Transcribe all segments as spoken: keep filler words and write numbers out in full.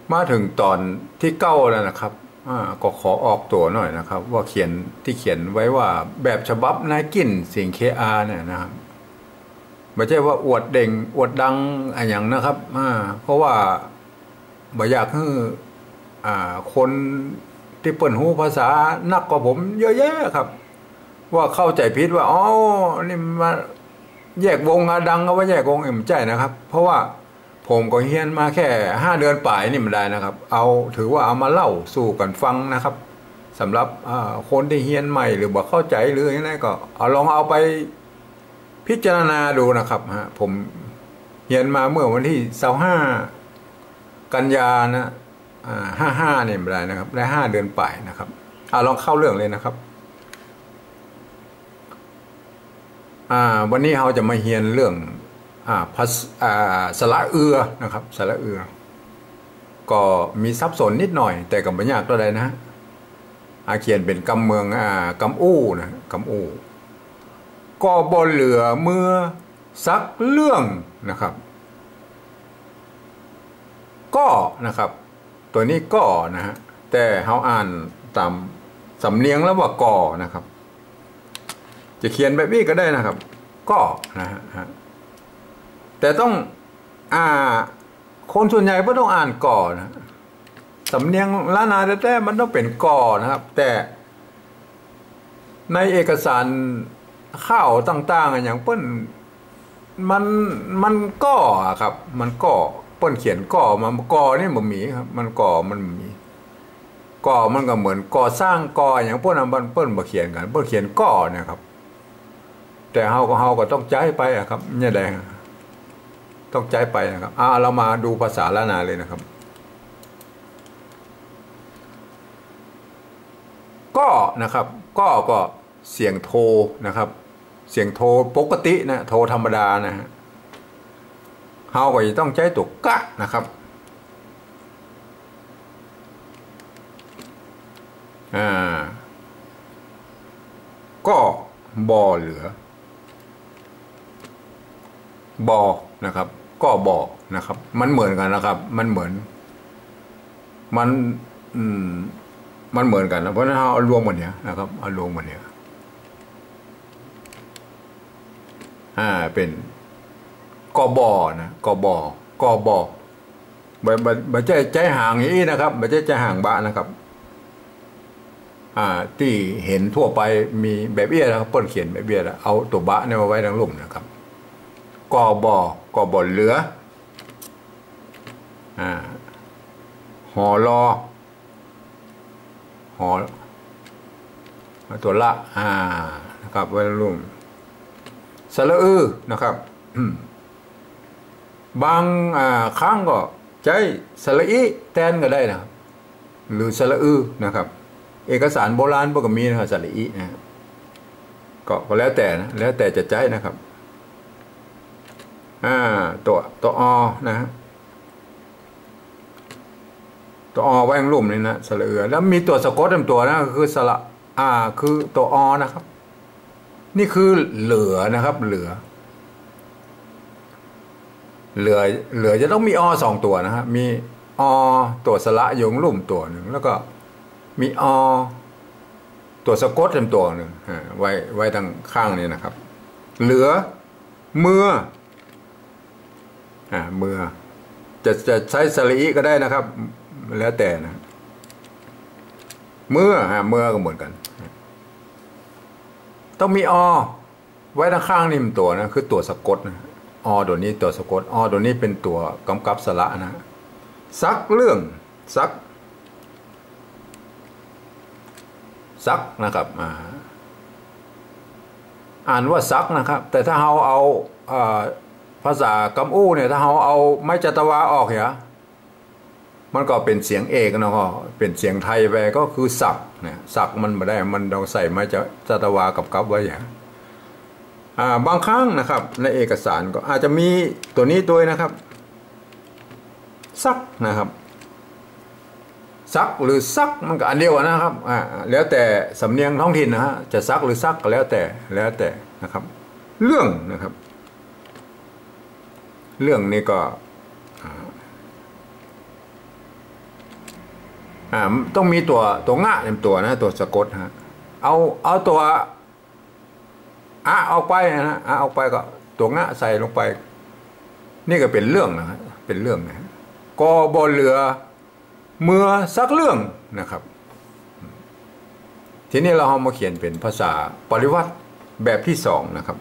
มาถึงตอนที่เก้าแล้วนะครับก็ขอออกตัวหน่อยนะครับว่าเขียนที่เขียนไว้ว่าแบบฉบับนายกินเสียงเคอาเนี่ยนะครับไม่ใช่ว่าอวดเด่งอวดดังอะไรอย่างนะครับเพราะว่าบ่อยากให้คนที่เปิ่นหูภาษานักกว่าผมเยอะแยะครับว่าเข้าใจผิดว่าอ๋อนี่มาแยกวงดังเอาไว้แยกวงเอ็มใจนะครับเพราะว่าผมก็เฮียนมาแค่ห้าเดือนป่ายนี่มันได้นะครับเอาถือว่าเอามาเล่าสู่กันฟังนะครับสำหรับคนที่เฮียนใหม่หรือบ่เข้าใจหรือยังไงก็เอาลองเอาไปพิจารณาดูนะครับฮะผมเฮียนมาเมื่อวันที่สิบห้ากันยานะห้าห้าเนี่ยไม่ได้นะครับได้ห้าเดือนป่ายนะครับเอาลองเข้าเรื่องเลยนะครับอ่าวันนี้เราจะมาเฮียนเรื่องอ่าภาษาสระเอือนะครับสระเอือก็มีซับซ้อนนิดหน่อยแต่ก็ไม่ยากเท่าใดนะอาเขียนเป็นกำเมืองอ่ากำอู้นะกำอู้ก็บ่เหลือเมื่อสักเรื่องนะครับก็นะครับตัวนี้ก็นะฮะแต่เขาอ่านตามสำเนียงแล้วว่าก่อนะครับจะเขียนแบบนี้ก็ได้นะครับก็นะฮะแต่ต้องอ่าคนส่วนใหญ่ไม่ต้องอ่านก่อนะสำเนียงล้านนาแต่มันต้องเป็นก่อนะครับแต่ในเอกสารข้าวต่างๆอย่างเปิ้นมันมันก็ครับมันก็เปิ้นเขียนก่อมาก่อนี่มันมีครับมันก่อมันมีก่อมันก็เหมือนก่อสร้างก่ออย่างพวกนั้นเปิ้นบ่เขียนกันเปิ้นเขียนก่อนะครับแต่เฮาก็เฮาก็ต้องใจไปอะครับเนี่ยแดงต้องใจไปนะครับอ่าเรามาดูภาษาล้านนาเลยนะครับก็นะครับก็ก็เสียงโทนะครับเสียงโทปกตินะโทธรรมดานะฮะเฮาก็จะต้องใช้ตัวกะนะครับอ่าก็บ่เหลือบอนะครับก็บอกนะครับมันเหมือนกันนะครับมันเหมือนมันอืมมันเหมือนกันนะเพราะฉะนั้นเอารวมหมดเนี้ยนะครับเอารวมหมดเนี้ยอ่าเป็นกบอนะกบกบบ่บ่บ่ใจใจห่างอย่างนี้นะครับบ่ใจใจห่างบะนะครับอ่าที่เห็นทั่วไปมีแบบเบี้ยนะครับเปิ้นเขียนแบบเบี้ยแล้วเอาตัวบะเนี่ยมาไว้ทางลุ่มนะครับกบอกบเหลืออ่าหอรอหอตัวละอ่านะครับไว้ลุ่มสระอือนะครับบางอ่าครั้งก็ใช้สระอีแทนก็ได้นะครับหรือสระอือนะครับเอกสารโบราณพวกก็มีนะครับสระอีนะก็ก็แล้วแต่นะแล้วแต่จะใช้นะครับอ่าตัวตัวอนะฮะตัวอไว้ข้างลุ่มนี่นะสระเอือแล้วมีตัวสะกดเต็มตัวนะคือสระอ่าคือตัวอนะครับนี่คือเหลือนะครับเหลือเหลือเหลือจะต้องมีอสองตัวนะฮะมีอตัวสระอยู่ข้างลุ่มตัวหนึ่งแล้วก็มีอตัวสะกดเต็มตัวหนึ่งไว้ไว้ทางข้างนี้นะครับเหลือเมื่ออ่าเมื่อจะจะใช้สระอีก็ได้นะครับแล้วแต่นะเมื่ออ่าเมื่อก็เหมือนกันต้องมีอไว้ด้านข้างนี่มันตัวนะคือตัวสะกดนะอตัวนี้ตัวสะกดอตัวนี้เป็นตัวกำกับสระนะซักเรื่องซักซักนะครับอ่าอ่านว่าซักนะครับแต่ถ้าเราเอาอ่าภาษากำอู้เนี่ยถ้าเราเอาไม้จัตวาออกเหรอมันก็เป็นเสียงเอกนะก็เป็นเสียงไทยไปก็คือสักเนี่ยสักมันไม่ได้มันเราใส่ไม้จัตวากับกับไว้อย่างอ่าบางครั้งนะครับในเอกสารก็อาจจะมีตัวนี้ตัวนะครับซักนะครับซักหรือซักมันก็อันเดียวนะครับอ่าแล้วแต่สำเนียงท้องถิ่นนะฮะจะซักหรือซักก็แล้วแต่แล้วแต่นะครับเรื่องนะครับเรื่องนี้ก็อ่าต้องมีตัวตัวงะเต็มตัวนะตัวสะกดฮะเอาเอาตัวอะออกไปนะอะออกไปก็ตัวงะใส่ลงไปนี่ก็เป็นเรื่องนะเป็นเรื่องนะก็บ่เหลือเมื่อสักเรื่องนะครับทีนี้เราเอามาเขียนเป็นภาษาปริวัติแบบที่สองนะครับ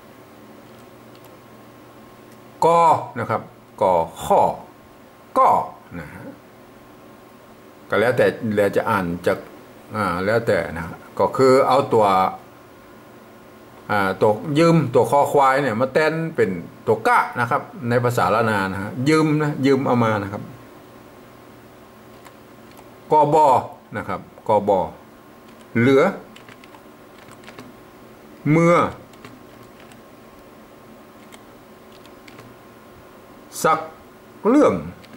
กอนะครับกอข้อก็นะฮะก็แล้วแต่แล้วจะอ่านจากอ่าแล้วแต่นะก็คือเอาตัวอ่าตัวยืมตัวคอควายเนี่ยมาแทนเป็นตัวกะนะครับในภาษาละนานะฮะยืมนะยืมเอามานะครับกอบอนะครับกอบอเหลือเมื่อสักเรื่อง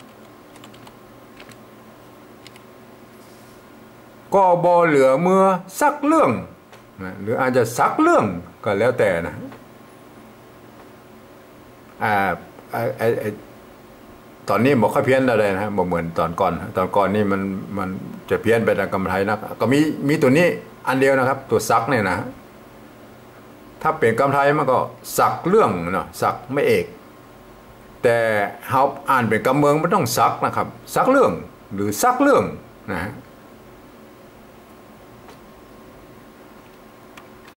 ก็บอเหลือเมื่อสักเรื่องนะหรืออาจจะสักเรื่องก็แล้วแต่นะอ่าไอไอไอตอนนี้บอกค่อยเพี้ยนอะไรนะบอกเหมือนตอนก่อนตอนก่อนนี่มันมันจะเพี้ยนไปทางกำไทยนะก็มีมีตัวนี้อันเดียวนะครับตัวซักเนี่ยนะถ้าเป็นกำไทยมันก็สักเรื่องเนาะสักไม่เอกแต่เขาอ่านเป็นกำเมืองมันต้องซักนะครับซักเรื่องหรือซักเรื่องนะ